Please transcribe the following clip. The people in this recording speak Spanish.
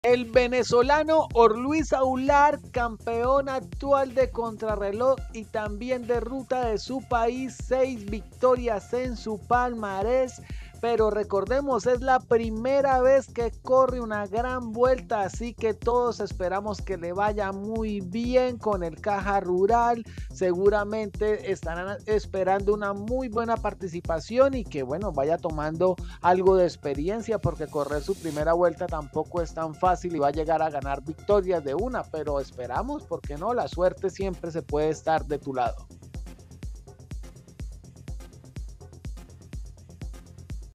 El venezolano Orluis Aular, campeón actual de contrarreloj y también de ruta de su país, 6 victorias en su palmarés, pero recordemos, es la primera vez que corre una gran vuelta, así que todos esperamos que le vaya muy bien con el Caja Rural. Seguramente estarán esperando una muy buena participación y que bueno, vaya tomando algo de experiencia, porque correr su primera vuelta tampoco es tan fácil y va a llegar a ganar victorias de una, pero esperamos, porque no, la suerte siempre se puede estar de tu lado.